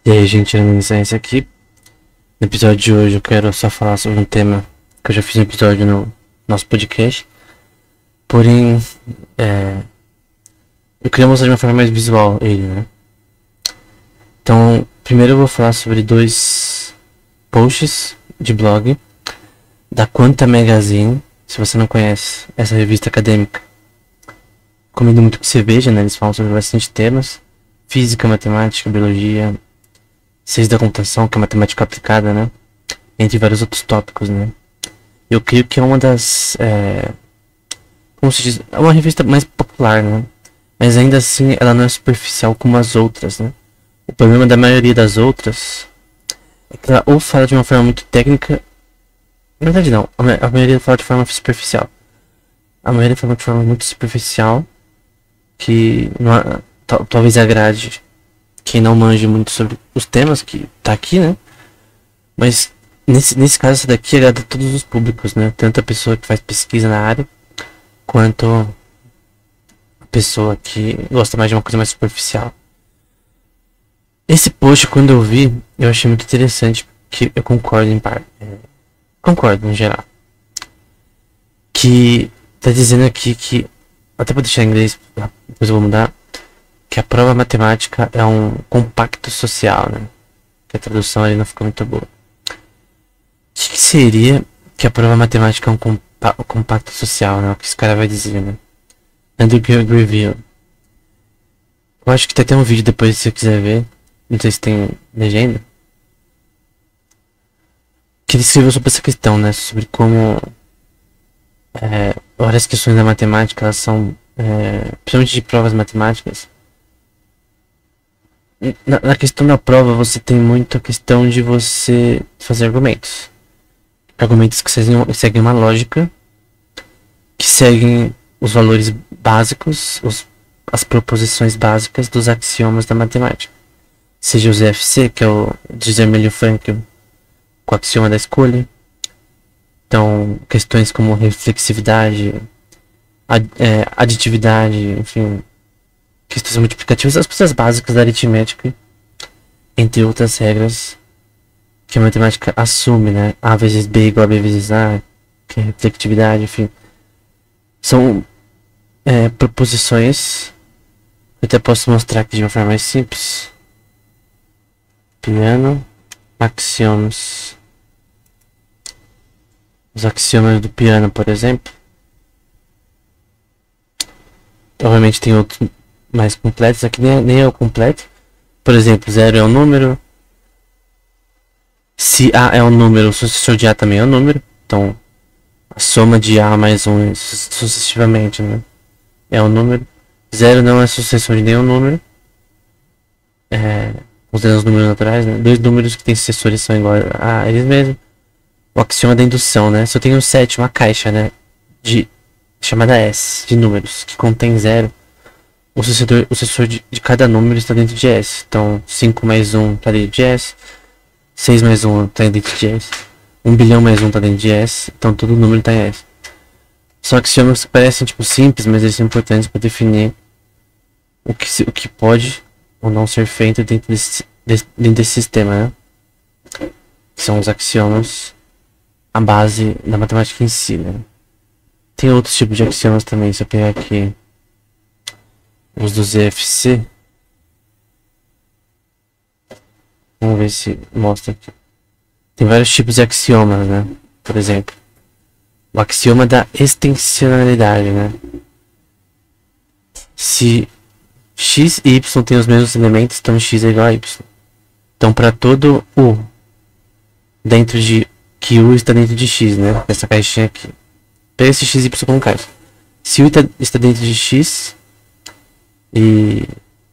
E aí, gente, esse aqui. No episódio de hoje eu quero só falar sobre um tema que eu já fiz um episódio no nosso podcast. Porém, eu queria mostrar de uma forma mais visual ele, né? Então, primeiro eu vou falar sobre dois posts de blog da Quanta Magazine. Se você não conhece essa revista acadêmica, recomendo muito que você veja, né? Eles falam sobre bastante temas: física, matemática, biologia, ciência da computação, que é matemática aplicada, né? Entre vários outros tópicos, né? Eu creio que é uma das... como se diz? É uma revista mais popular, né? Mas ainda assim, ela não é superficial como as outras, né? O problema da maioria das outras é que ela ou fala de uma forma muito técnica... Na verdade não, a maioria fala de forma superficial. A maioria fala de forma muito superficial, que não, talvez agrade quem não manja muito sobre os temas que tá aqui, né? Mas nesse caso, essa daqui agrada a todos os públicos, né? Tanto a pessoa que faz pesquisa na área, quanto a pessoa que gosta mais de uma coisa mais superficial. Esse post, quando eu vi, eu achei muito interessante, que eu concordo em parte. Concordo, em geral. Que tá dizendo aqui que, até vou deixar em inglês, depois eu vou mudar, que a prova matemática é um compacto social, né? Que a tradução ali não ficou muito boa. O que seria que a prova matemática é um compacto social, né? O que esse cara vai dizer, né? Undergrad Review. Eu acho que tem até um vídeo depois, se você quiser ver. Não sei se tem legenda. Que ele escreveu sobre essa questão, né? Sobre como várias questões da matemática, elas são, principalmente de provas matemáticas. Na questão da prova, você tem muito a questão de você fazer argumentos. Argumentos que seguem uma lógica, que seguem os valores básicos, as proposições básicas dos axiomas da matemática. Seja o ZFC, que é o de Zermelo-Fraenkel, com o axioma da escolha. Então, questões como reflexividade, aditividade, enfim, questões multiplicativas, as coisas básicas da aritmética, entre outras regras que a matemática assume, né? A vezes B igual a B vezes A, que é reflectividade, enfim. São proposições. Eu até posso mostrar aqui de uma forma mais simples. Piano, axiomas. Os axiomas do piano, por exemplo. Obviamente tem outros mais completos, aqui nem é o completo. Por exemplo, 0 é um número. Se A é um número, o sucessor de A também é um número. Então, a soma de A mais 1 sucessivamente, né, é um número. 0 não é sucessor de nenhum número. Considerando os números naturais, né? Dois números que têm sucessores são iguais a eles mesmos. O axioma da indução, né? Se eu tenho um set, uma caixa, né, chamada S, de números, que contém 0, o sucessor de cada número está dentro de S. Então, 5 mais 1 está dentro de S. 6 mais 1 está dentro de S. 1 bilhão mais 1 está dentro de S. Então, todo número está em S. São axiomas que parecem tipo simples, mas eles são importantes para definir o que pode ou não ser feito dentro desse sistema, né? Que são os axiomas, a base da matemática em si, né? Tem outros tipos de axiomas também. Se eu pegar aqui os do ZFC, vamos ver se mostra aqui. Tem vários tipos de axiomas, né? Por exemplo, o axioma da extensionalidade, né? Se x e y têm os mesmos elementos, então x é igual a y. Então, para todo u dentro de que u está dentro de x, né? Essa caixinha aqui. Pega esse x e y como caixa. Se u está dentro de x e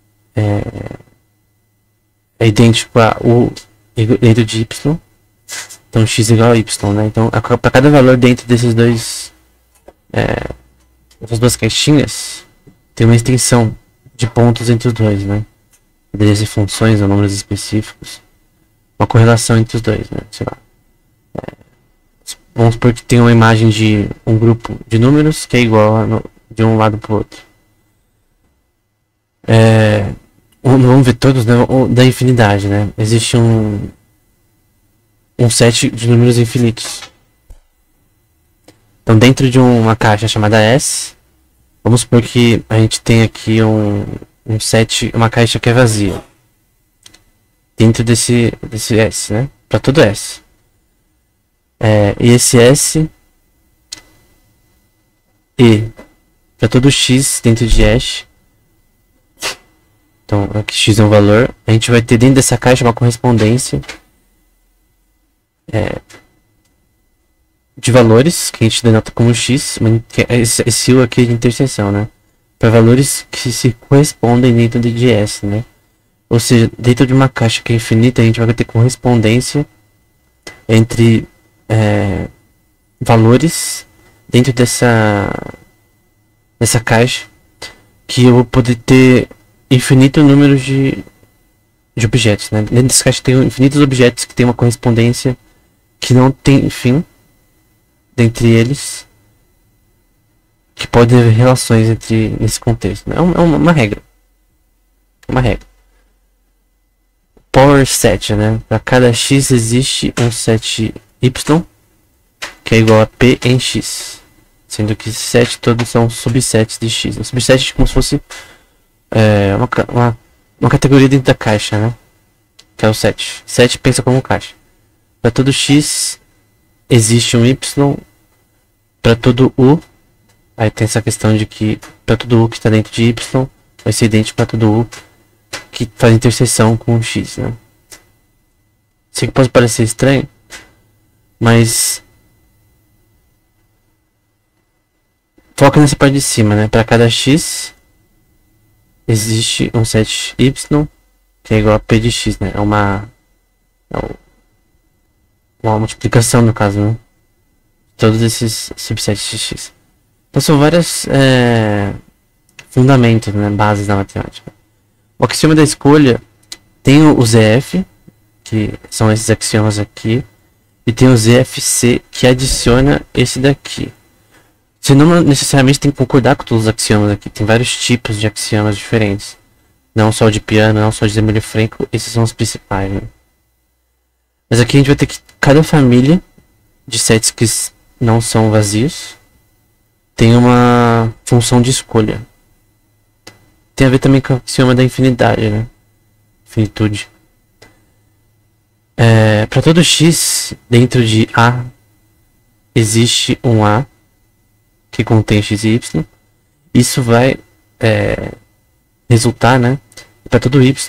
é idêntico a u dentro de y, então x é igual a y, né? Então, para cada valor dentro desses essas duas caixinhas, tem uma extensão de pontos entre os dois, né? Poderia ser funções ou números específicos. Uma correlação entre os dois, né? Sei lá. Vamos supor que tem uma imagem de um grupo de números que é igual de um lado para o outro. vamos ver todos, né, da infinidade, né? Existe um set de números infinitos. Então, dentro de uma caixa chamada S, vamos supor que a gente tem aqui um set, uma caixa que é vazia. Dentro desse S, né? Para todo S. E esse S e para todo X dentro de hash. Então, aqui X é um valor. A gente vai ter dentro dessa caixa uma correspondência de valores, que a gente denota como X, esse U aqui de interseção, né? Para valores que se correspondem dentro de S, né? Ou seja, dentro de uma caixa que é infinita, a gente vai ter correspondência entre valores dentro dessa caixa, que eu vou poder ter infinito número de objetos, né? Dentro dessa caixa tem infinitos objetos que tem uma correspondência que não tem fim dentre eles, que pode haver relações nesse contexto, né? É uma regra. Uma regra. Power set, né? Para cada x existe um set y, que é igual a p em x, sendo que set todos são subsets de x. Um subset é como se fosse uma categoria dentro da caixa, né? Que é o set. Set pensa como caixa. Para todo x existe um y. Para todo u, aí tem essa questão de que para todo u que está dentro de y vai ser idêntico para todo u que faz interseção com o x, né? Isso aqui pode parecer estranho, mas foca nessa parte de cima, né? Para cada x existe um set y que é igual a p de x, né? É uma multiplicação no caso, né? Todos esses subsets de x. Então são vários fundamentos, né? Bases da matemática. O axioma da escolha tem o ZF, que são esses axiomas aqui, e tem o ZFC, que adiciona esse daqui. Você não necessariamente tem que concordar com todos os axiomas aqui, tem vários tipos de axiomas diferentes. Não só o de Peano, não só o de Zermelo Franco, esses são os principais, né? Mas aqui a gente vai ter que cada família de sets que não são vazios tem uma função de escolha. Tem a ver também com o axioma da infinidade, né? Infinitude. Para todo x dentro de A existe um A que contém x e y. Isso vai resultar, né? Para todo y,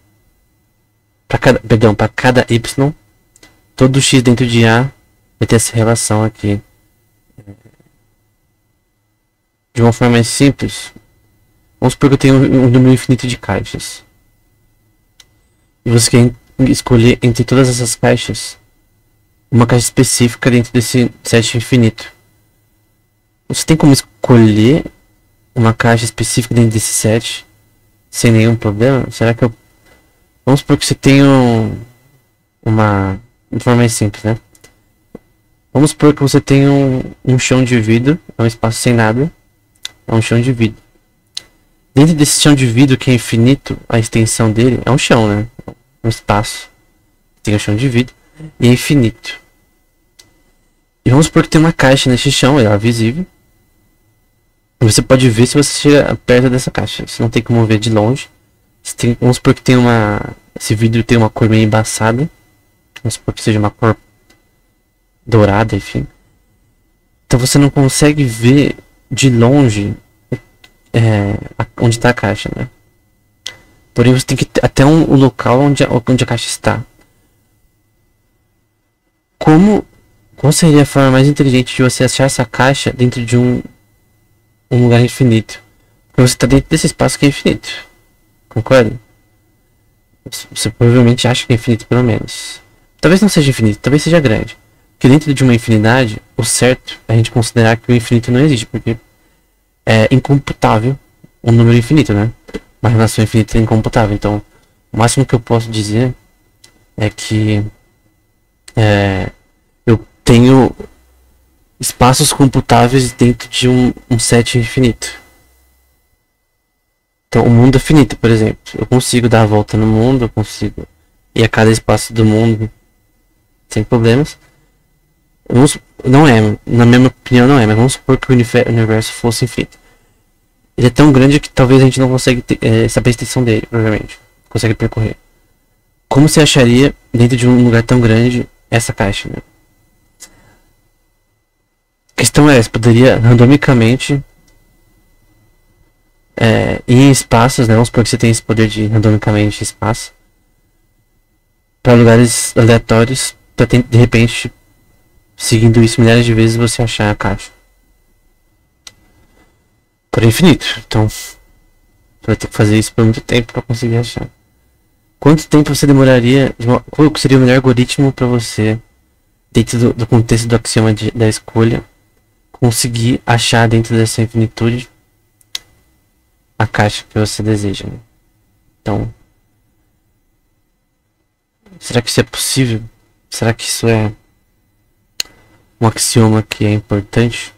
para cada y, todo x dentro de A vai ter essa relação aqui. De uma forma mais simples, vamos supor que eu tenho um número infinito de caixas. E você quer escolher entre todas essas caixas uma caixa específica dentro desse set infinito. Você tem como escolher uma caixa específica dentro desse set sem nenhum problema? Será que eu... Vamos supor que você tem de forma mais simples, né? Vamos supor que você tem um chão de vidro, é um espaço sem nada, é um chão de vidro. Dentro desse chão de vidro que é infinito, a extensão dele é um chão, né? Um espaço. Tem um chão de vidro e é infinito. E vamos supor que tem uma caixa nesse chão, ela é visível. E você pode ver se você chega perto dessa caixa. Você não tem como ver de longe. Vamos supor que tem esse vidro tem uma cor meio embaçada. Vamos supor que seja uma cor dourada, enfim. Então você não consegue ver de longe onde está a caixa, né? Porém você tem que ir até o local onde a caixa está. Qual seria a forma mais inteligente de você achar essa caixa dentro de um lugar infinito? Porque você está dentro desse espaço que é infinito. Concorda? Você provavelmente acha que é infinito, pelo menos. Talvez não seja infinito, talvez seja grande. Porque dentro de uma infinidade, o certo é a gente considerar que o infinito não existe, porque é incomputável um número infinito, né? Uma relação infinita é incomputável. Então, o máximo que eu posso dizer é que eu tenho espaços computáveis dentro de um set infinito. Então, o mundo é finito, por exemplo. Eu consigo dar a volta no mundo, eu consigo ir a cada espaço do mundo sem problemas. Não é, na minha opinião não é, mas vamos supor que o universo fosse infinito. Ele é tão grande que talvez a gente não consiga saber a extensão dele, provavelmente. Consegue percorrer. Como você acharia, dentro de um lugar tão grande, essa caixa, né? A questão é, você poderia randomicamente ir em espaços, né? Vamos supor que você tem esse poder de randomicamente espaço para lugares aleatórios, para de repente, seguindo isso milhares de vezes, você achar a caixa. Por infinito. Então, você vai ter que fazer isso por muito tempo para conseguir achar. Quanto tempo você demoraria? Qual seria o melhor algoritmo para você, dentro do contexto do axioma da escolha, conseguir achar dentro dessa infinitude a caixa que você deseja, né? Então, será que isso é possível? Será que isso é um axioma que é importante?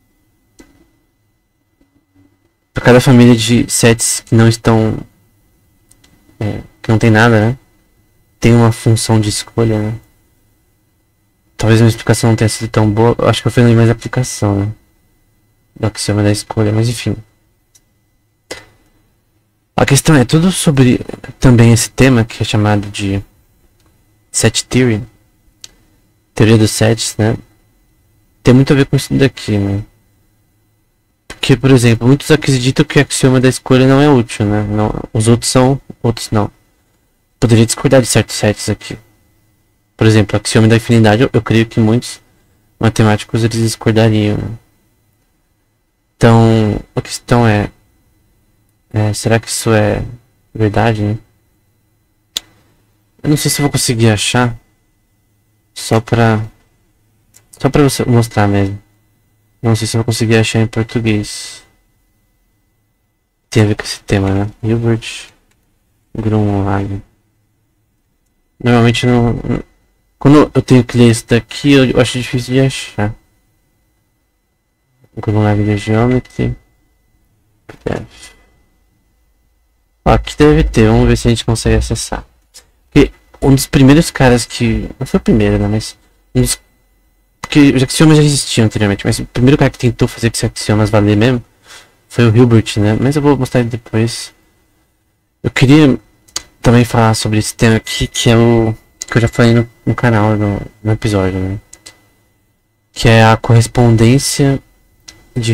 Para cada família de sets que não estão que não tem nada, né? Tem uma função de escolha, né? Talvez a minha explicação não tenha sido tão boa. Eu acho que eu fiz mais aplicação, né? Do axioma da escolha, mas enfim. A questão é tudo sobre também esse tema que é chamado de set theory, teoria dos sets, né? Tem muito a ver com isso daqui, né? Porque, por exemplo, muitos acreditam que o axioma da escolha não é útil, né? Não, os outros são, outros não. Poderia discordar de certos sets aqui. Por exemplo, o axioma da infinidade, eu creio que muitos matemáticos eles discordariam, né? Então, a questão é, será que isso é verdade, né? Eu não sei se eu vou conseguir achar só pra você mostrar mesmo. Não sei se eu vou conseguir achar em português. Tem a ver com esse tema, né? Hilbert Grunwald. Normalmente não. Quando eu tenho que ler isso daqui, eu acho difícil de achar. Grunwald Geometry. PDF. Ó, aqui deve ter, vamos ver se a gente consegue acessar. Porque um dos primeiros caras que. Não foi o primeiro, né? Mas. Porque os axiomas já existiam anteriormente, mas o primeiro cara que tentou fazer esses axiomas valer mesmo foi o Hilbert, né? Mas eu vou mostrar ele depois. Eu queria também falar sobre esse tema aqui, que é o que eu já falei no canal, no episódio, né? Que é a correspondência de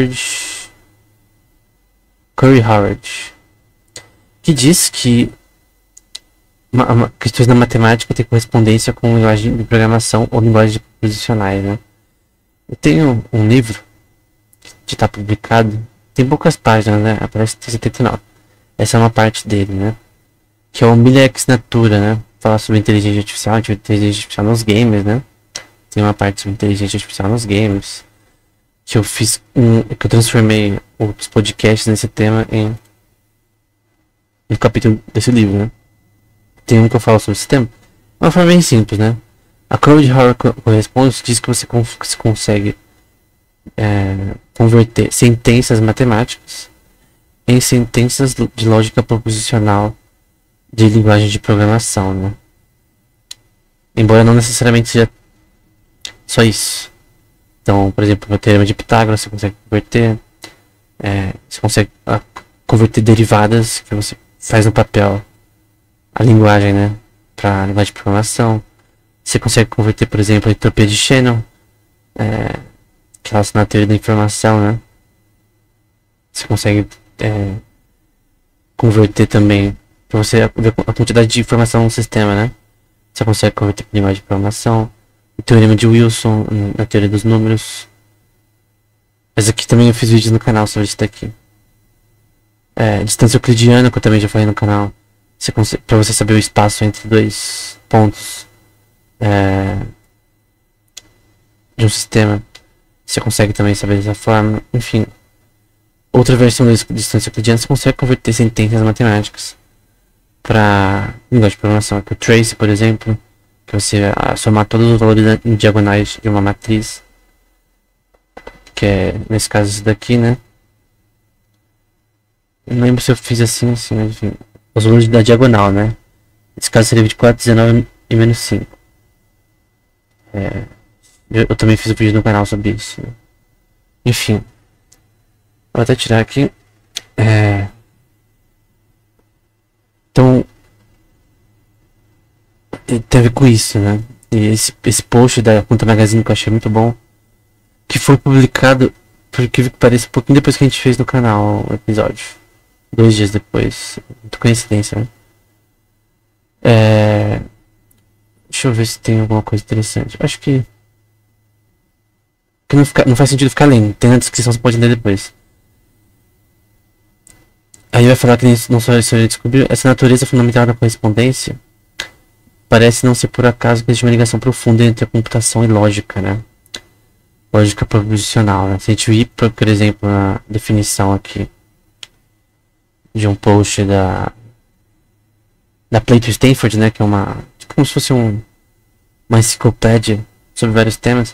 Curry Howard, que diz que questões na matemática têm correspondência com linguagem de programação ou linguagens proposicionais, né? Eu tenho um livro que está publicado, tem poucas páginas, né? Aparece 79. Essa é uma parte dele, né? Que é o Mille Ex Natura, né? Falar sobre inteligência artificial nos games, né? Tem uma parte sobre inteligência artificial nos games. Que eu fiz que eu transformei outros podcasts nesse tema em um capítulo desse livro, né? Tem um que eu falo sobre esse tema. De uma forma bem simples, né? A curva de Howard corresponde diz que você consegue converter sentenças matemáticas em sentenças de lógica proposicional de linguagem de programação, né? Embora não necessariamente seja só isso. Então, por exemplo, o teorema de Pitágoras você consegue converter. Você consegue converter derivadas que você faz no papel a linguagem, né? Para a linguagem de programação. Você consegue converter, por exemplo, a entropia de Shannon, que é relacionada à teoria da informação, né? Você consegue converter também, para você ver a quantidade de informação no sistema, né? Você consegue converter para linguagem de programação. O teorema de Wilson, na teoria dos números. Mas aqui também eu fiz vídeos no canal sobre isso daqui. Distância euclidiana, que eu também já falei no canal. Para você saber o espaço entre dois pontos de um sistema, você consegue também saber dessa forma. Enfim, outra versão da distância euclidiana, você consegue converter sentenças matemáticas para linguagem de programação. Que o trace, por exemplo, que você somar todos os valores em diagonais de uma matriz, que é nesse caso isso daqui, né? Eu não lembro se eu fiz assim, mas enfim. Os valores da diagonal, né? Nesse caso seria 24, 19 e menos 5. Eu também fiz um vídeo no canal sobre isso. Né? Enfim. Vou até tirar aqui. Então, tem a ver com isso, né? E esse post da Conta Magazine que eu achei muito bom, que foi publicado, por incrível que pareça, um pouquinho depois que a gente fez no canal o episódio. 2 dias depois. Muita coincidência, né? Deixa eu ver se tem alguma coisa interessante. Acho que não faz sentido ficar lendo. Tem na descrição, você pode ler depois. Aí vai falar que não só isso descobriu. Essa natureza fundamental da correspondência parece não ser por acaso que existe uma ligação profunda entre a computação e lógica, né? Lógica proposicional, né? Se a gente ir, por exemplo, na definição aqui de um post da Plato Stanford, né? Que é tipo como se fosse uma enciclopédia sobre vários temas.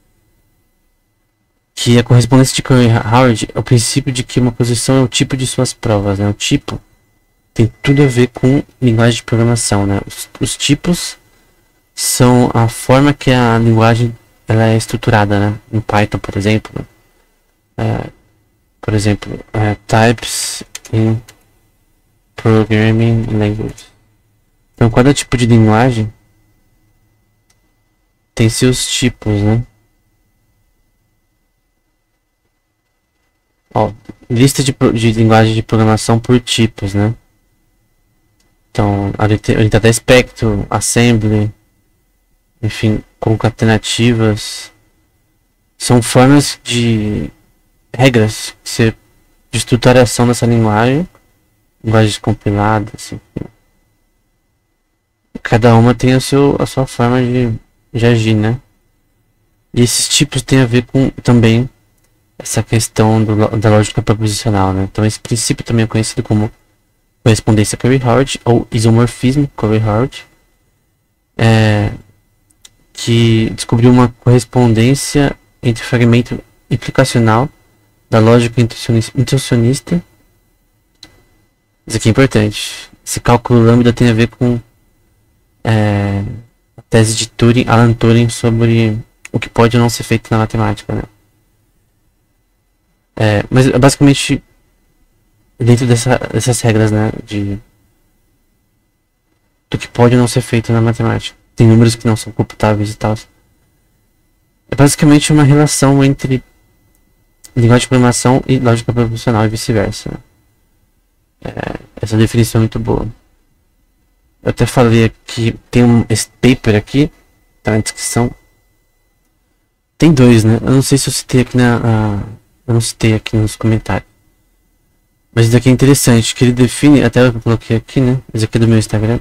Que a correspondência de Curry Howard é o princípio de que uma posição é o tipo de suas provas, né? O tipo tem tudo a ver com linguagem de programação, né? Os tipos são a forma que a linguagem ela é estruturada, né? No Python, por exemplo. Types in Programming Language. Então, cada tipo de linguagem tem seus tipos, né? Ó, lista de linguagem de programação por tipos, né? Então, orientada a espectro, assembly, enfim, concatenativas. São formas de regras de estruturação dessa linguagem, linguagens compiladas, enfim. Cada uma tem a sua forma de agir, né? E esses tipos têm a ver com também essa questão da lógica proposicional, né? Então esse princípio também é conhecido como correspondência Curry-Howard ou isomorfismo Curry-Howard, que descobriu uma correspondência entre o fragmento implicacional da lógica intuicionista. Isso aqui é importante. Esse cálculo lambda tem a ver com a tese de Alan Turing sobre o que pode ou não ser feito na matemática, né? Mas basicamente dentro dessas regras, né, do que pode ou não ser feito na matemática. Tem números que não são computáveis e tal. É basicamente uma relação entre linguagem de programação e lógica proposicional e vice-versa. Essa definição é muito boa. Eu até falei aqui, tem esse paper aqui, tá na descrição. Tem 2, né? Eu não sei se eu citei aqui eu não citei aqui nos comentários. Mas isso daqui é interessante, que ele define, até eu coloquei aqui, né? Esse aqui é do meu Instagram.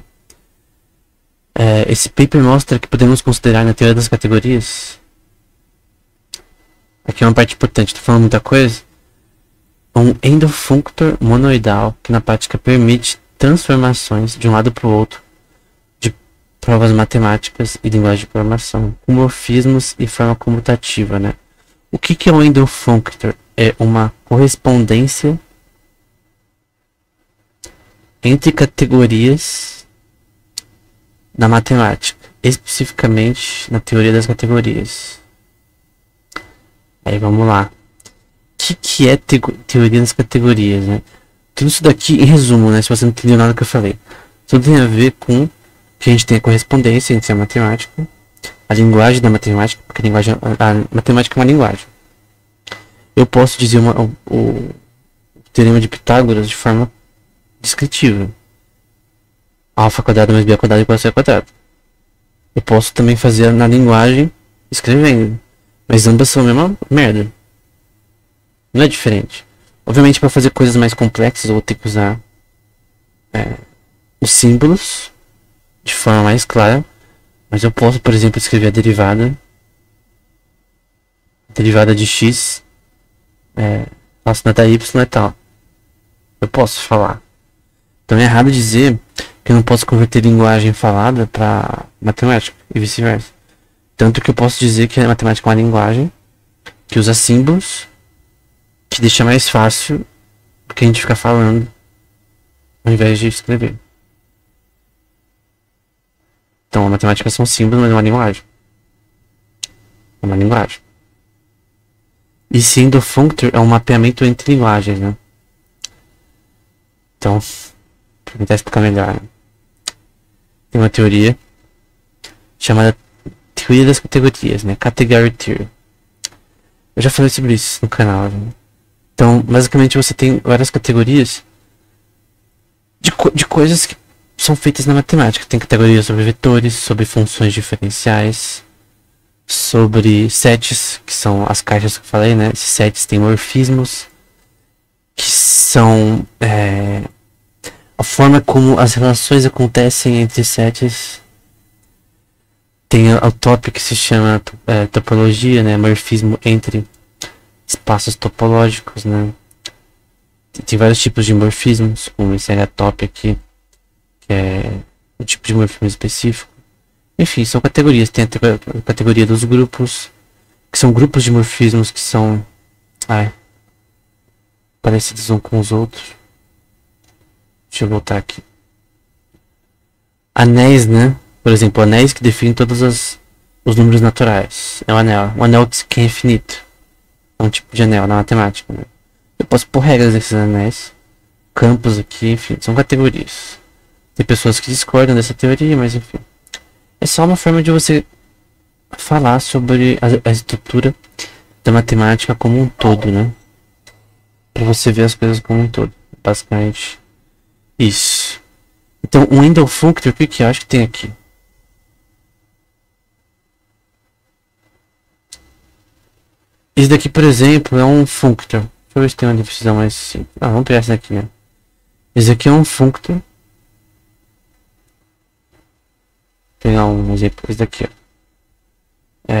Esse paper mostra que podemos considerar na teoria das categorias. Aqui é uma parte importante, tô falando muita coisa. Um endofunctor monoidal que na prática permite transformações de um lado para o outro de provas matemáticas e linguagem de programação, com morfismos e forma comutativa, né? O que é um endofunctor? É uma correspondência entre categorias da matemática, especificamente na teoria das categorias. Aí vamos lá. O que é teoria das categorias, né? Tudo isso daqui, em resumo, né? Se você não entendeu nada do que eu falei, tudo tem a ver com que a gente tem a correspondência entre a matemática, a linguagem da matemática, porque a matemática é uma linguagem. Eu posso dizer o teorema de Pitágoras de forma descritiva. Alfa quadrado mais b quadrado igual a c quadrado. Eu posso também fazer na linguagem escrevendo, mas ambas são a mesma merda. Não é diferente. Obviamente, para fazer coisas mais complexas, eu vou ter que usar os símbolos de forma mais clara. Mas eu posso, por exemplo, escrever a derivada. Derivada de x relacionada a y e tal. Eu posso falar. Então é errado dizer que eu não posso converter linguagem falada para matemática e vice-versa. Tanto que eu posso dizer que a matemática é uma linguagem que usa símbolos, que deixa mais fácil porque a gente fica falando ao invés de escrever. Então a matemática são símbolos, mas é uma linguagem. É uma linguagem. E sendo functor é um mapeamento entre linguagens, né? Então, para tentar explicar melhor, né? Tem uma teoria chamada teoria das categorias, né? Category Theory. Eu já falei sobre isso no canal, né? Então, basicamente você tem várias categorias de coisas que são feitas na matemática. Tem categorias sobre vetores, sobre funções diferenciais, sobre sets, que são as caixas que eu falei, né? Esses sets têm morfismos, que são a forma como as relações acontecem entre sets. Tem o tópico que se chama topologia, né? Morfismo entre espaços topológicos, né? Tem vários tipos de morfismos, como esse top aqui, que é um tipo de morfismo específico. Enfim, são categorias. Tem a categoria dos grupos, que são grupos de morfismos que são parecidos uns com os outros. Deixa eu voltar aqui. Anéis, né? Por exemplo, anéis que definem todos os números naturais. É um anel. Um anel que é infinito. É um tipo de anel na matemática, né? Eu posso pôr regras desses anéis. Campos aqui, enfim. São categorias. Tem pessoas que discordam dessa teoria, mas enfim. É só uma forma de você falar sobre a estrutura da matemática como um todo, né? Pra você ver as coisas como um todo. Basicamente isso. Então, o Wendell Functor, o que eu acho que tem aqui? Esse daqui, por exemplo, é um functor. Deixa eu ver se tem uma definição mais simples. Vamos pegar esse daqui, né? Esse aqui é um functor. Vou pegar um exemplo. Esse daqui, ó.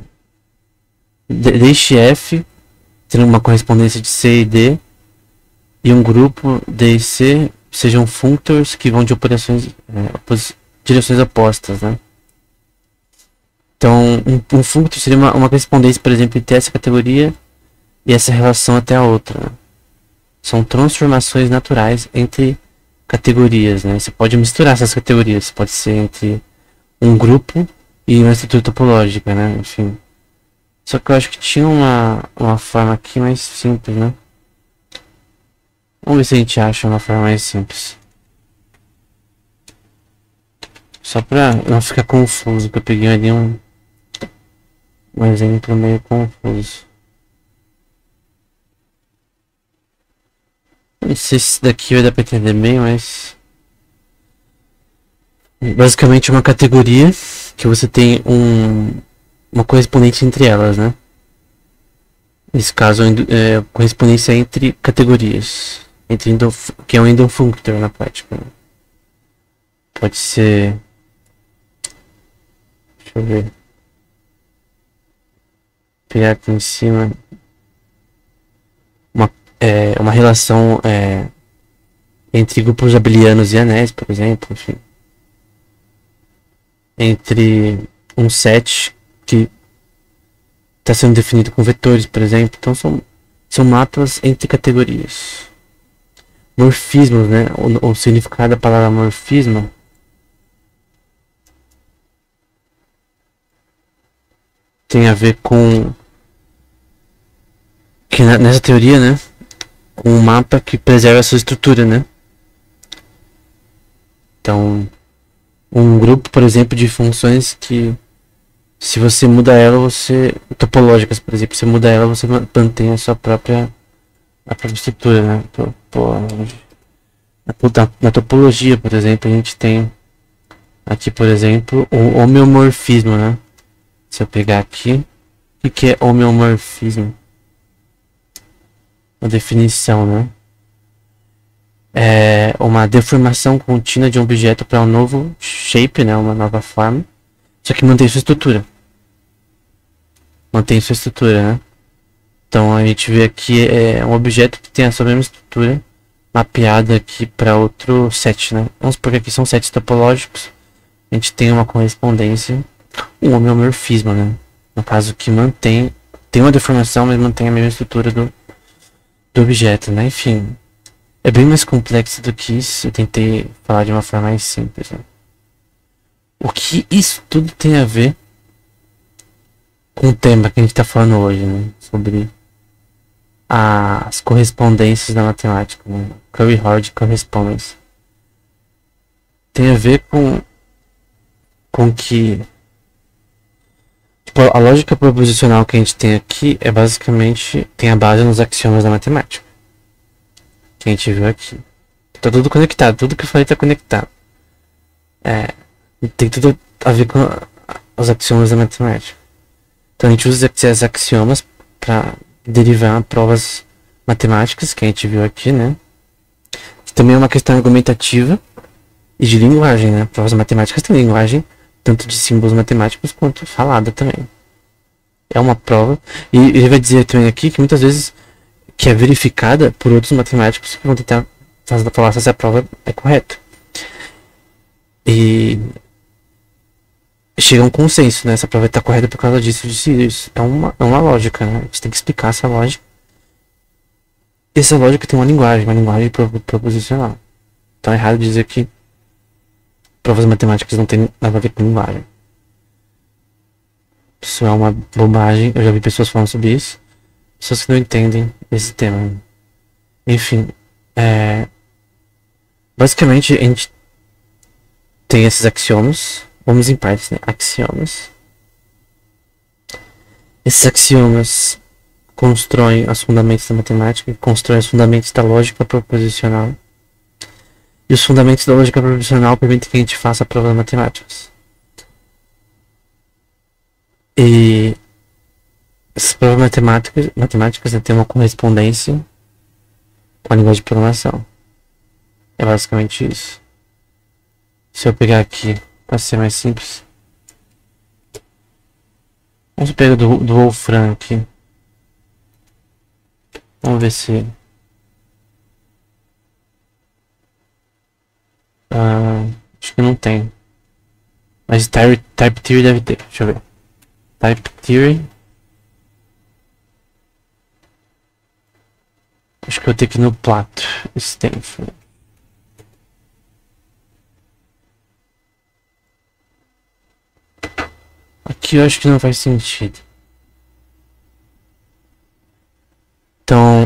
Deixe F tendo uma correspondência de C e D. E um grupo D e C sejam functors que vão de operações, direções opostas, né? Então, um functor seria uma correspondência, por exemplo, entre essa categoria e essa relação até a outra, né? São transformações naturais entre categorias, né? Você pode misturar essas categorias, pode ser entre um grupo e uma estrutura topológica, né? Enfim. Só que eu acho que tinha uma forma aqui mais simples, né? Vamos ver se a gente acha uma forma mais simples. Só pra não ficar confuso, que eu peguei ali um exemplo meio confuso. Não sei se isso daqui vai dar pra entender bem, mas... basicamente uma categoria que você tem uma correspondência entre elas, né? Nesse caso, correspondência entre categorias. Que é um endofunctor na prática. Pode ser... deixa eu ver. Pegar aqui em cima. Uma relação entre grupos abelianos e anéis, por exemplo. Enfim. Entre um set que está sendo definido com vetores, por exemplo. Então são mapas entre categorias. Morfismos, né? O significado da palavra morfismo tem a ver com que nessa teoria, né? Um mapa que preserva a sua estrutura, né? Então, um grupo, por exemplo, de funções que se você muda ela, topológicas, por exemplo, se muda ela, você mantém a sua própria estrutura, né? Na topologia, por exemplo, a gente tem aqui, por exemplo, o homeomorfismo, né? Se eu pegar aqui, o que é homeomorfismo? Uma definição, né? É uma deformação contínua de um objeto para um novo shape, né? Uma nova forma, só que mantém sua estrutura. Mantém sua estrutura, né? Então a gente vê aqui um objeto que tem a sua mesma estrutura mapeada aqui para outro set, né? Vamos supor que aqui são sets topológicos. A gente tem uma correspondência, um homeomorfismo, né? No caso que tem uma deformação, mas mantém a mesma estrutura do objeto, né? Enfim, é bem mais complexo do que isso. Eu tentei falar de uma forma mais simples, né? O que isso tudo tem a ver com o tema que a gente tá falando hoje, né? Sobre as correspondências da matemática, né? Curry-Howard Correspondence. Tem a ver com que tipo, a lógica proposicional que a gente tem aqui é basicamente tem a base nos axiomas da matemática que a gente viu aqui. Tá tudo conectado, tudo que eu falei tá conectado. Tem tudo a ver com os axiomas da matemática. Então a gente usa esses axiomas para derivar provas matemáticas que a gente viu aqui, né? Que também é uma questão argumentativa e de linguagem, né? Provas matemáticas têm linguagem, tanto de símbolos matemáticos quanto falada também. É uma prova. E ele vai dizer também aqui que muitas vezes que é verificada por outros matemáticos que vão tentar falar se essa prova é correta. E chega a um consenso, né? Essa prova está correta por causa disso, disso e isso. É uma lógica, né? A gente tem que explicar essa lógica. E essa lógica tem uma linguagem proposicional. Então é errado dizer que provas matemáticas não tem nada a ver com linguagem. Isso é uma bobagem. Eu já vi pessoas falando sobre isso. Pessoas que não entendem esse tema. Enfim, basicamente a gente tem esses axiomas. Vamos em partes, né? Axiomas. Esses axiomas constroem os fundamentos da matemática, constroem os fundamentos da lógica proposicional. E os fundamentos da lógica proposicional permitem que a gente faça provas matemáticas. E essas provas matemáticas têm uma correspondência com a linguagem de programação. É basicamente isso. Se eu pegar aqui, para ser mais simples, vamos pegar do Wolfram aqui. Vamos ver se acho que não tem. Mas Type Theory deve ter. Deixa eu ver. Type Theory. Acho que eu tenho que ir no Plato. Stanford. Aqui eu acho que não faz sentido. Então,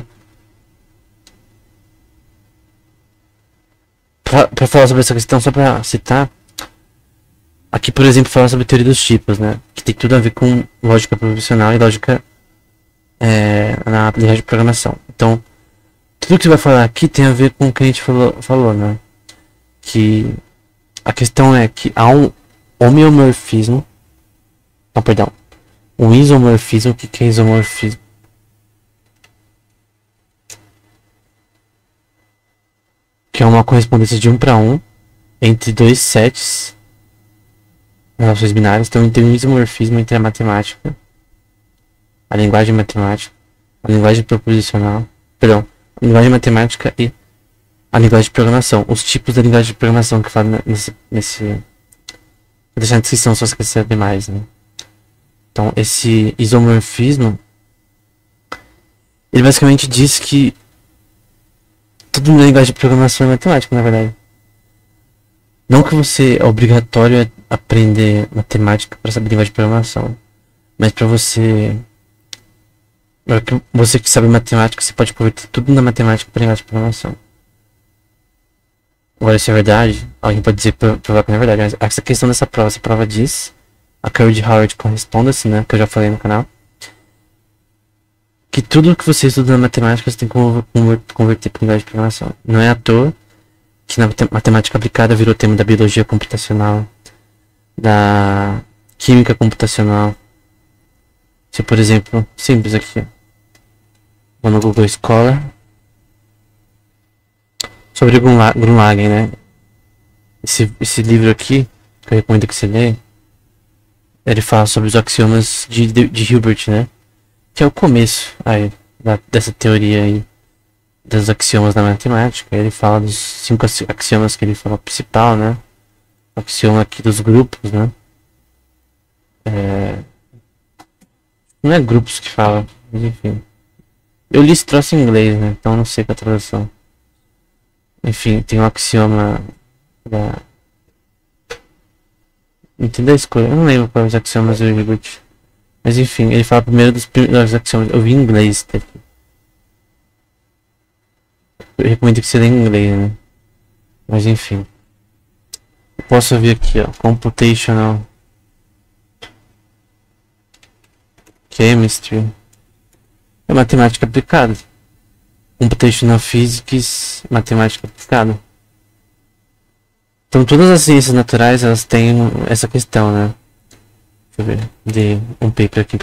pra falar sobre essa questão, só pra citar, aqui, por exemplo, falar sobre teoria dos tipos, né? Que tem tudo a ver com lógica proposicional e lógica na linguagem de programação. Então, tudo que você vai falar aqui tem a ver com o que a gente falou, né? Que a questão é que há um homeomorfismo. Não, perdão. Um isomorfismo. O que é isomorfismo? Que é uma correspondência de 1 para 1 entre dois sets, relações binárias. Então tem um isomorfismo entre a matemática, a linguagem matemática, a linguagem proposicional, perdão, a linguagem matemática e a linguagem de programação. Os tipos da linguagem de programação que fala nesse vou deixar na descrição se você quer saber mais, né? Então esse isomorfismo, ele basicamente diz que tudo na linguagem de programação é matemática, na verdade. Não que você é obrigatório aprender matemática para saber linguagem de programação, mas para você que sabe matemática, você pode converter tudo na matemática para linguagem de programação. Agora, se é verdade, alguém pode dizer provar que não é verdade, mas essa questão dessa prova, essa prova diz, a Curry-Howard Correspondence, né, que eu já falei no canal, que tudo que você estuda na matemática você tem que converter para linguagem de programação. Não é à toa que na matemática aplicada virou tema da biologia computacional, da química computacional. Se, por exemplo, simples aqui, vou no Google Scholar, sobre Grundlagen, né? Esse livro aqui, que eu recomendo que você leia, ele fala sobre os axiomas de Hilbert, né? Que é o começo aí, dessa teoria aí dos axiomas da matemática. Ele fala dos 5 axiomas que ele falou principal, né? O axioma aqui dos grupos, né? Não é grupos que fala, mas enfim. Eu li esse troço em inglês, né? Então não sei qual a tradução. Enfim, tem um axioma da... Entendeu a escolha? Eu não lembro quais os axiomas do Hilbert. Mas enfim, ele fala primeiro dos axiomas. Eu vi em inglês, tá aqui. Eu recomendo que você leia em inglês, né? Mas enfim. Eu posso ver aqui, ó. Computational Chemistry. É matemática aplicada. Computational Physics, matemática aplicada. Então todas as ciências naturais, elas têm essa questão, né? Deixa eu ver. De um paper aqui.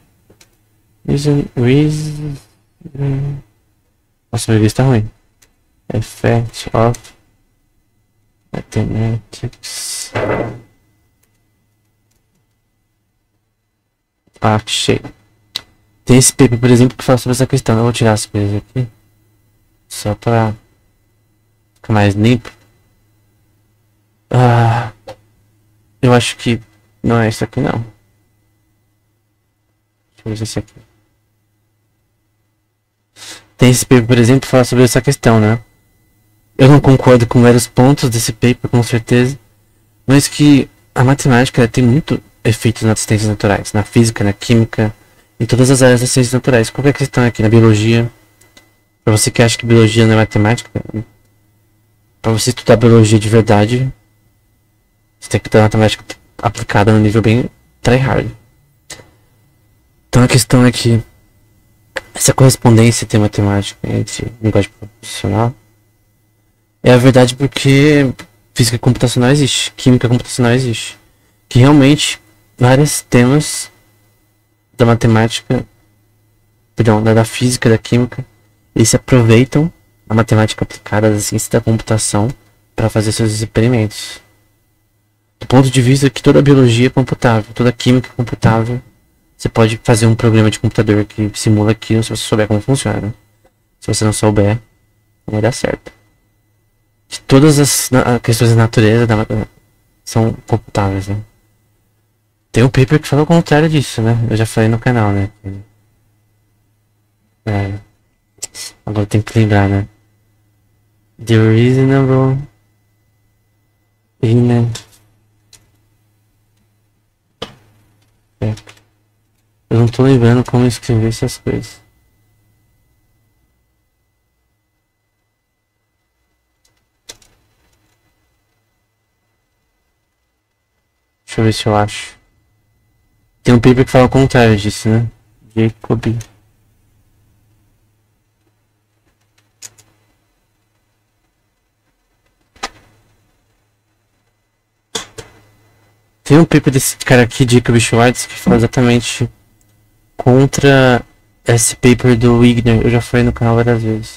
Nossa, meu inglês tá ruim. Effect of Mathematics. Achei. Tem esse paper, por exemplo, que fala sobre essa questão. Eu vou tirar as coisas aqui. Só pra ficar mais limpo. Eu acho que não é isso aqui, não. Deixa eu ver esse aqui. Tem esse paper, por exemplo, que fala sobre essa questão, né? Eu não concordo com vários pontos desse paper, com certeza. Mas que a matemática tem muito efeitos nas ciências naturais. Na física, na química, em todas as áreas das ciências naturais. Qualquer questão aqui na biologia. Pra você que acha que biologia não é matemática, pra você estudar biologia de verdade, você tem que ter matemática aplicada no nível bem tryhard. Então a questão é que essa correspondência tem matemática entre linguagem computacional é a verdade, porque física computacional existe, química computacional existe, que realmente vários temas da matemática, perdão, da física, da química, eles se aproveitam da matemática aplicada da ciência da computação para fazer seus experimentos. Do ponto de vista que toda biologia é computável, toda química é computável, você pode fazer um programa de computador que simula aquilo se você souber como funciona. Se você não souber, não vai dar certo. Todas as questões da natureza são computáveis, né? Tem um paper que fala o contrário disso, né? Eu já falei no canal, né? Agora tem que lembrar, né? The reasonable eu não tô lembrando como escrever essas coisas. Deixa eu ver se eu acho. Tem um paper que fala o contrário disso, né? Jacob. Tem um paper desse cara aqui, Jacob Schwartz, que fala exatamente contra esse paper do Wigner. Eu já falei no canal várias vezes.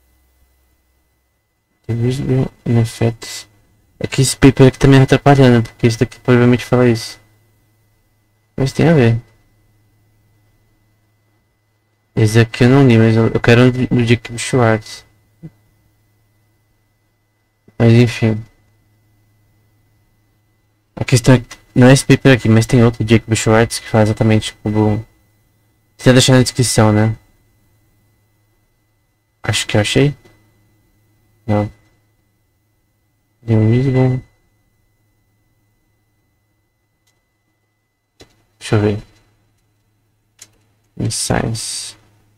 É que esse paper aqui também tá atrapalhando, porque esse daqui provavelmente fala isso. Mas tem a ver. Esse aqui eu não li, mas eu quero do Jacob Schwartz. Mas enfim. A questão é que não é esse paper aqui, mas tem outro, Jacob Schwartz, que fala exatamente como... Você deixar na descrição, né? Acho que eu achei. Não. Deu mesmo. Deixa eu ver. Em Science.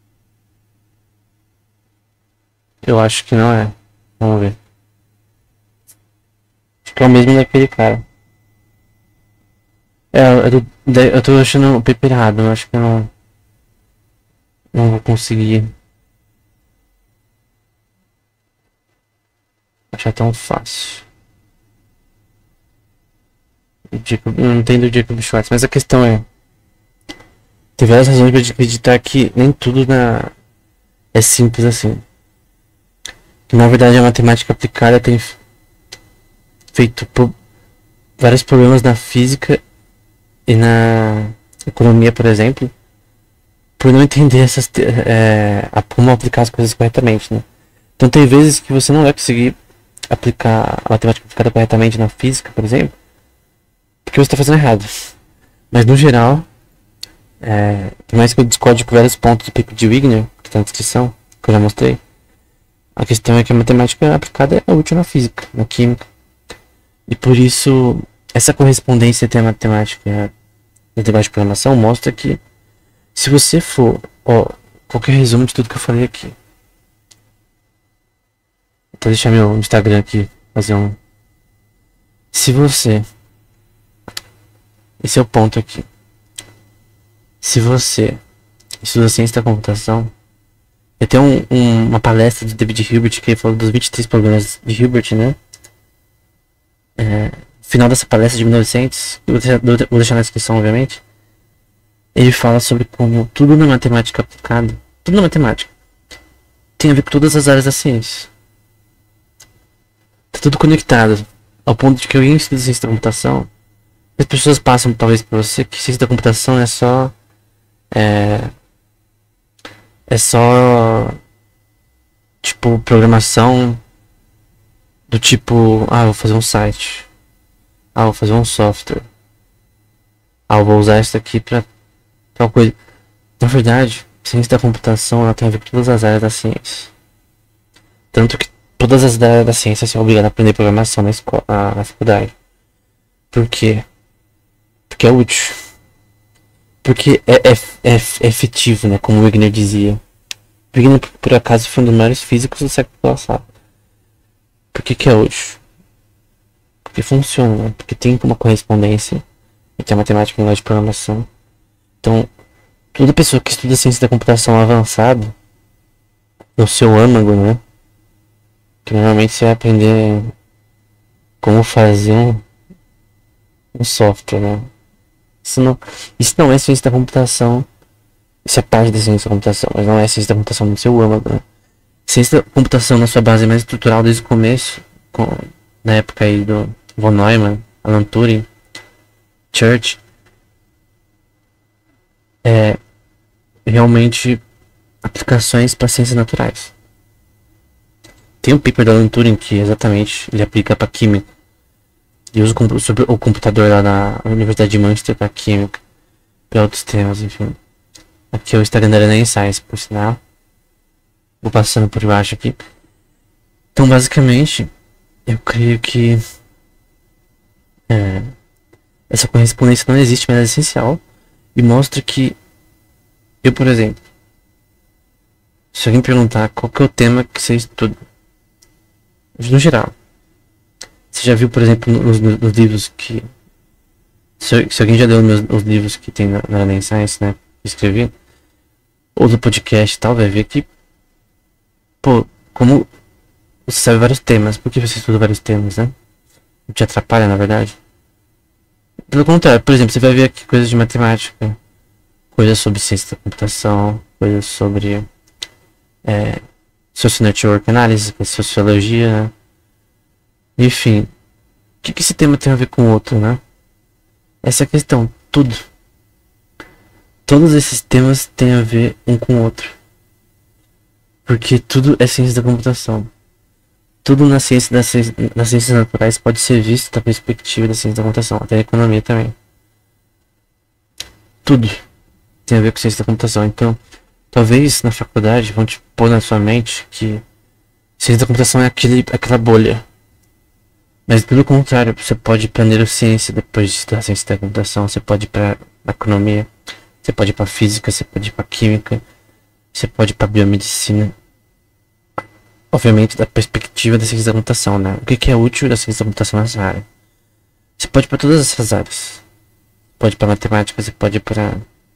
Eu acho que não é. Vamos ver. Acho que é o mesmo daquele cara. Eu tô achando o paper errado. Eu acho que eu não vou conseguir achar tão fácil. Eu não entendo o Jacob Schwartz, mas a questão é... Tem várias razões para acreditar que nem tudo é simples assim. Que, na verdade, a matemática aplicada tem feito vários problemas na física e na economia, por exemplo, por não entender como aplicar as coisas corretamente, né? Então tem vezes que você não vai conseguir aplicar a matemática aplicada corretamente na física, por exemplo, porque você está fazendo errado. Mas no geral, por mais que eu discorde com vários pontos do paper de Wigner, que está na descrição, que eu já mostrei, A questão é que a matemática aplicada é útil na física, na química. E por isso, essa correspondência entre a matemática e a linguagem de programação mostra que, se você for, ó, qualquer resumo de tudo que eu falei aqui. Vou deixar meu Instagram aqui, fazer um. Se você. Esse é o ponto aqui. Se você estuda ciência da computação, eu tenho uma palestra de David Hilbert que ele falou dos 23 problemas de Hilbert, né? Final dessa palestra de 1900, vou deixar na descrição, obviamente. Ele fala sobre como tudo na matemática aplicada, tudo na matemática, tem a ver com todas as áreas da ciência. Tá tudo conectado, ao ponto de que alguém estuda ciência da computação, as pessoas passam talvez para você que ciência da computação é só tipo programação do tipo, vou fazer um site, vou fazer um software, vou usar isso aqui para tal coisa. Na verdade, ciência da computação ela tem a ver com todas as áreas da ciência, tanto que todas as áreas da ciência são obrigadas a aprender programação na escola, na faculdade. Por quê? Porque é útil. Porque é efetivo, né? Como o Wigner dizia. Wigner, por acaso, foi um dos maiores físicos do século passado. Por que é útil? Porque funciona, né? Porque tem uma correspondência entre a matemática e a linguagem de programação. Então, toda pessoa que estuda ciência da computação avançada, no seu âmago, né? Que normalmente você vai aprender como fazer um software, né? Isso não é ciência da computação. Isso é parte da ciência da computação, mas não é ciência da computação no seu âmago, né? Ciência da computação na sua base mais estrutural desde o começo, na época aí do von Neumann, Alan Turing, Church, realmente aplicações para ciências naturais. Tem um paper do Alan Turing que exatamente ele aplica para química. E usa o computador lá na Universidade de Manchester para química, para outros temas, enfim. Aqui é o Instagram da Arena Science, por sinal. Vou passando por baixo aqui. Então, basicamente, eu creio que essa correspondência não existe, mas é essencial. E mostra que eu, por exemplo, se alguém perguntar qual que é o tema que você estuda, no geral, você já viu, por exemplo, nos livros que... Se alguém já leu os livros que tem na Arena Science, né? Que escrevi, ou do podcast e tal, vai ver que... Pô, como você sabe vários temas, por que você estuda vários temas, né? Não te atrapalha, na verdade? Pelo contrário, por exemplo, você vai ver aqui coisas de matemática, coisas sobre ciência da computação, coisas sobre social network analysis, sociologia, né? Enfim, o que esse tema tem a ver com o outro, né? Essa é a questão, tudo. Todos esses temas têm a ver um com o outro. Porque tudo é ciência da computação. Tudo nas ciências naturais pode ser visto da perspectiva da ciência da computação, até a economia também. Tudo tem a ver com ciência da computação. Então, talvez na faculdade vão te pôr na sua mente que ciência da computação é aquela bolha. Mas pelo contrário, você pode ir para neurociência depois de estudar ciência da computação, você pode ir para economia, você pode ir para física, você pode ir para química, você pode ir para biomedicina. Obviamente da perspectiva da ciência da computação, né? O que é útil da ciência da computação nessa área? Você pode ir para todas essas áreas. Pode ir para matemática, você pode ir para...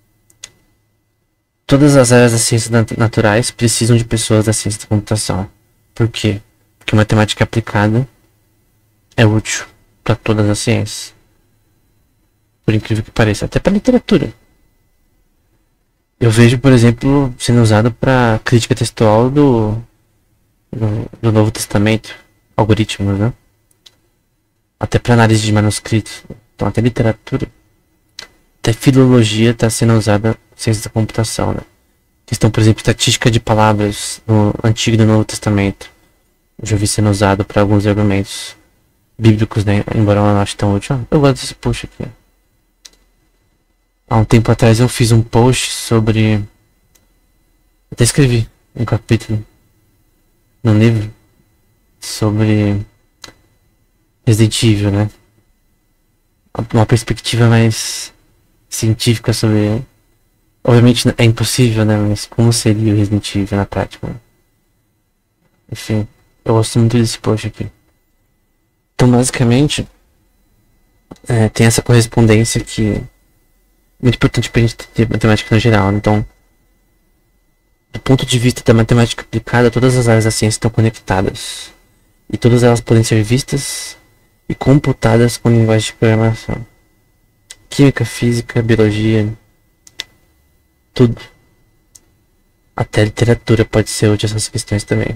Todas as áreas das ciências naturais precisam de pessoas da ciência da computação. Por quê? Porque matemática aplicada é útil para todas as ciências. Por incrível que pareça, até para literatura. Eu vejo, por exemplo, sendo usado para crítica textual do Novo Testamento, algoritmos, né? Até para análise de manuscritos. Então, até literatura, até filologia está sendo usada na ciência da computação, né? Questão, por exemplo, estatística de palavras no Antigo e no Novo Testamento. Eu já vi sendo usado para alguns argumentos bíblicos, né? Embora eu não ache tão útil. Eu gosto desse post aqui. Há um tempo atrás eu fiz um post sobre... Até escrevi um capítulo num livro sobre Resident Evil, né? Uma perspectiva mais científica sobre. Obviamente é impossível, né? Mas como seria o Resident Evil na prática? Né? Enfim, eu gosto muito desse post aqui. Então, basicamente, tem essa correspondência que é muito importante pra gente ter matemática no geral. Então, do ponto de vista da matemática aplicada, todas as áreas da ciência estão conectadas. E todas elas podem ser vistas e computadas com linguagem de programação. Química, física, biologia, tudo. Até literatura pode ser útil a essas questões também.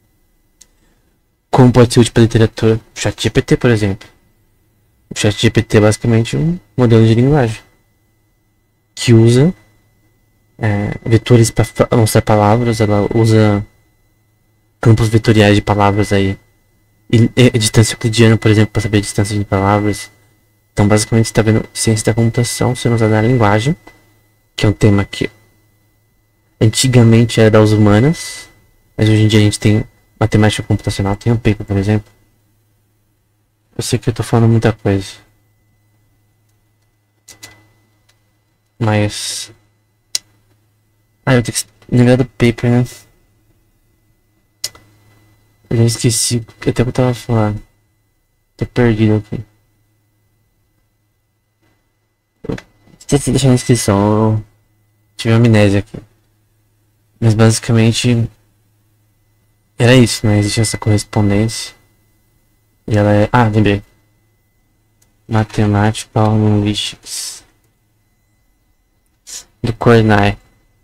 Como pode ser útil para literatura? O ChatGPT, por exemplo. O ChatGPT é basicamente um modelo de linguagem que usa vetores para mostrar palavras. Ela usa campos vetoriais de palavras aí e distância euclidiana, por exemplo, para saber a distância de palavras. Então, basicamente, você está vendo ciência da computação sendo usada na linguagem, que é um tema que antigamente era das humanas, mas hoje em dia a gente tem matemática computacional. Tem um paper, por exemplo. Eu sei que eu tô falando muita coisa, mas eu tenho que lembrar do paper, né? Eu já esqueci até o que eu tava falando. Tô perdido aqui. Se deixar na descrição, eu tive amnésia aqui. Mas basicamente era isso, né? Existe essa correspondência. E ela é. Ah, lembrei. Mathematical Linguistics. Do Cornai.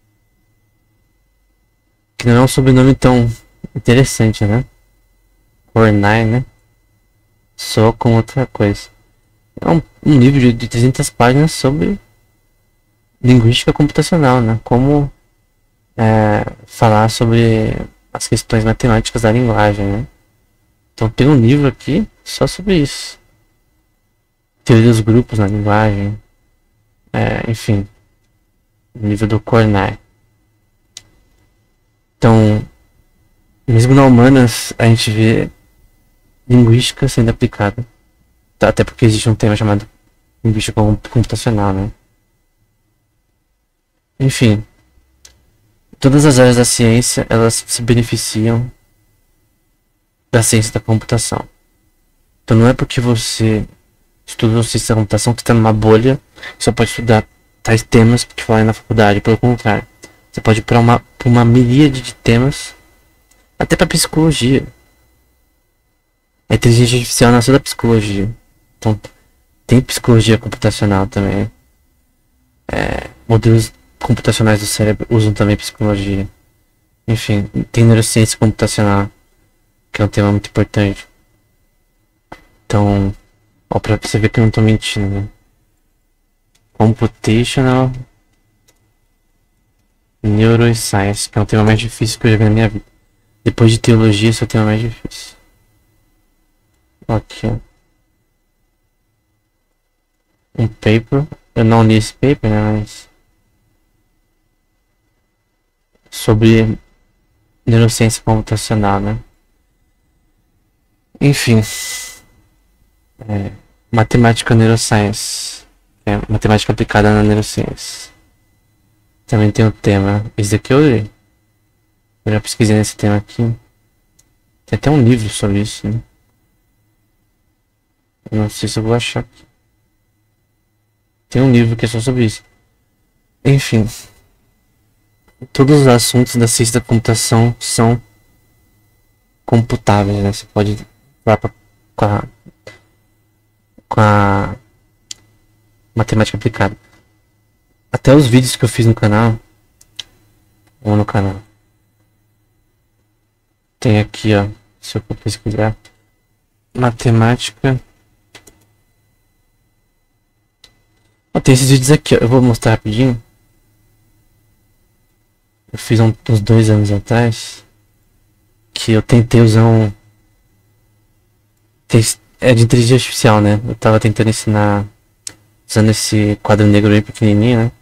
Que não é um sobrenome tão interessante, né? Cornai, né? Só com outra coisa. É um livro de 300 páginas sobre linguística computacional, né? Como falar sobre as questões matemáticas da linguagem, né? Então tem um livro aqui só sobre isso. Teoria dos grupos na linguagem. Enfim. Um livro do Cornai. Então, mesmo na humanas, a gente vê linguística sendo aplicada. Até porque existe um tema chamado linguística computacional, né? Enfim. Todas as áreas da ciência, elas se beneficiam da ciência da computação. Então não é porque você estuda ciência da computação que está numa bolha, que só pode estudar tais temas que te falam na faculdade. Pelo contrário, você pode ir para uma miríade de temas, até para psicologia. A inteligência artificial nasceu da psicologia. Então tem psicologia computacional também. Modelos computacionais do cérebro usam também psicologia. Enfim, tem neurociência computacional, que é um tema muito importante. Então, ó, pra você ver que eu não tô mentindo, né? Computational Neuroscience, que é um tema mais difícil que eu já vi na minha vida. Depois de teologia, esse é o tema mais difícil. Aqui, ó. Um paper. Eu não li esse paper, né? Mas sobre neurociência computacional, né? Enfim. Matemática Neuroscience. Matemática aplicada na neurociência. Também tem um tema. Esse aqui eu li. Eu já pesquisei nesse tema aqui. Tem até um livro sobre isso, né? Eu não sei se eu vou achar aqui. Tem um livro que é só sobre isso. Enfim. Todos os assuntos da ciência da computação são computáveis, né? Você pode falar com a matemática aplicada. Até os vídeos que eu fiz no canal. Ou no canal. Tem aqui, ó. Se eu for pesquisar. Matemática. Ó, tem esses vídeos aqui, ó. Eu vou mostrar rapidinho. Eu fiz uns 2 anos atrás. Que eu tentei usar é de inteligência artificial, né? Eu tava tentando ensinar usando esse quadro negro bem pequenininho, né?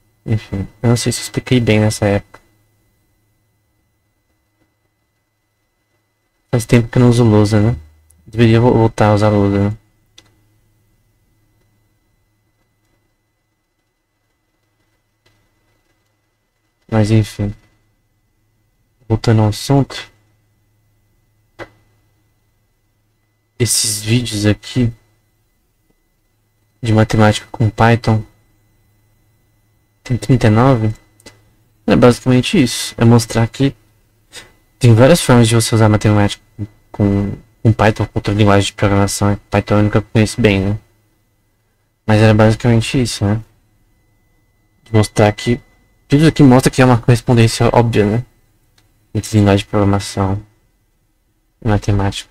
Enfim, eu não sei se eu expliquei bem nessa época. Faz tempo que eu não uso lousa, né? Deveria voltar a usar lousa, né? Mas enfim. Voltando ao assunto. Esses vídeos aqui de matemática com Python tem 39. É basicamente isso. É mostrar que tem várias formas de você usar matemática com Python, com outra linguagem de programação. Python eu nunca conheço bem, né? Mas era basicamente isso, né? De mostrar que tudo aqui mostra que é uma correspondência óbvia, né? Entre linguagem de programação e matemática.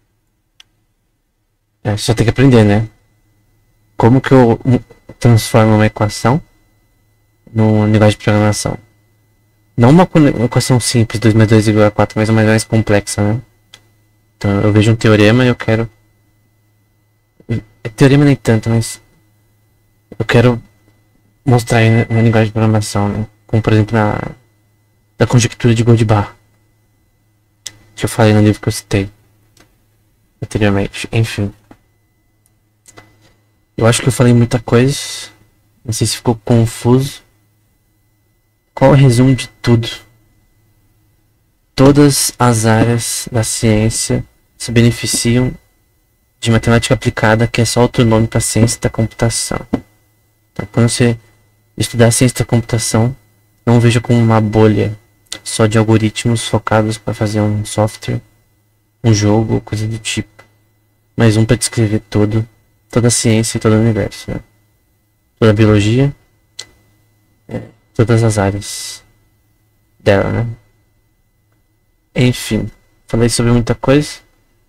É, só tem que aprender, né? Como que eu transformo uma equação numa linguagem de programação? Não uma equação simples, 2 mais 2 igual a 4, mas uma mais complexa, né? Então eu vejo um teorema e eu quero... Teorema nem tanto, mas... Eu quero mostrar aí na linguagem de programação, né? Como por exemplo na conjectura de Goldbach. Que eu falei no livro que eu citei anteriormente. Enfim. Eu acho que eu falei muita coisa. Não sei se ficou confuso. Qual é o resumo de tudo? Todas as áreas da ciência se beneficiam de matemática aplicada, que é só outro nome para ciência da computação. Então, quando você estudar ciência da computação, não veja como uma bolha só de algoritmos focados para fazer um software, um jogo, coisa do tipo. Mas um para descrever toda a ciência e todo o universo, né? Toda a biologia, todas as áreas dela, né? Enfim, falei sobre muita coisa.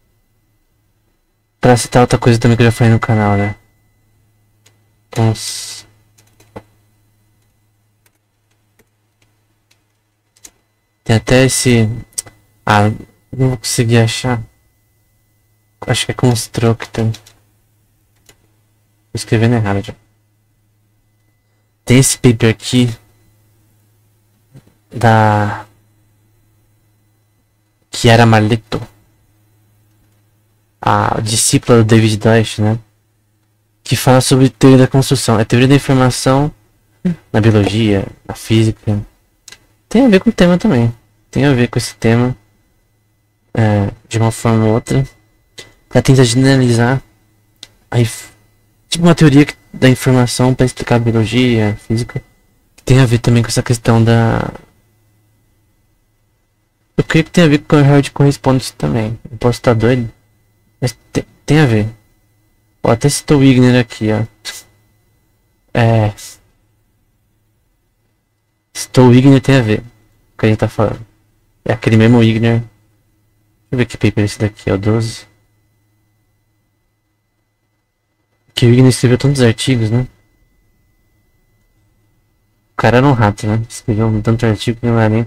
Pra citar outra coisa também que eu já falei no canal, né? Nossa. Tem até esse... Ah, não vou conseguir achar. Acho que é Constructor. Tô escrevendo errado já. Tem esse paper aqui da Chiara Marletto, a discípula do David Deutsch, né? Que fala sobre teoria da construção. É teoria da informação na biologia, na física. Tem a ver com o tema também. Tem a ver com esse tema de uma forma ou outra. Ela tenta generalizar tipo uma teoria da informação para explicar a biologia, a física. Tem a ver também com essa questão da... Eu creio que tem a ver com o Hard Correspondence também. Eu posso estar doido, mas tem a ver. Ó, até citou o Wigner aqui, ó. Citou o Wigner, tem a ver com o que a gente tá falando. É aquele mesmo Wigner. Deixa eu ver que paper é esse daqui, é o 12. Que o Wigner escreveu tantos artigos, né? O cara era um rato, né? Escreveu tanto artigo que não era nem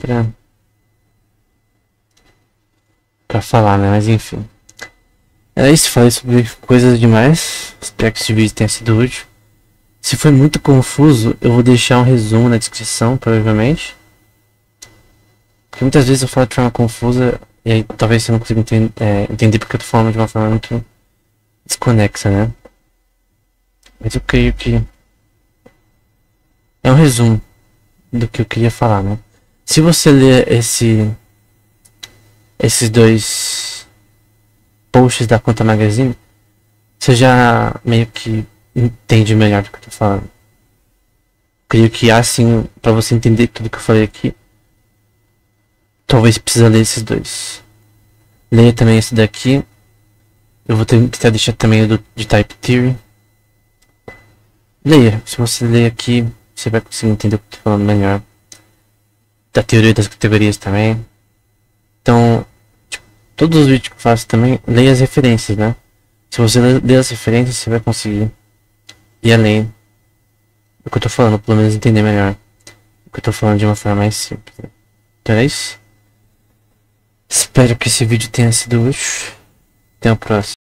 pra falar, né? Mas enfim. Era isso, falei sobre coisas demais. Espero que esse vídeo tenha sido útil. Se foi muito confuso, eu vou deixar um resumo na descrição, provavelmente. Porque muitas vezes eu falo de forma confusa e aí talvez você não consiga entender porque eu tô falando de uma forma muito desconexa, né? Mas eu creio que é um resumo do que eu queria falar, né? Se você ler esses dois posts da Conta Magazine, você já meio que entende melhor do que eu tô falando. Creio que assim, pra você entender tudo que eu falei aqui, talvez precisa ler esses dois. Leia também esse daqui. Eu vou tentar deixar também o de Type Theory. Leia. Se você ler aqui, você vai conseguir entender o que eu tô falando melhor. Da teoria das categorias também. Então, tipo, todos os vídeos que eu faço também, leia as referências, né? Se você ler as referências, você vai conseguir ir além do que eu tô falando, pelo menos entender melhor o que eu tô falando de uma forma mais simples. Então é isso. Espero que esse vídeo tenha sido útil. Até o próximo.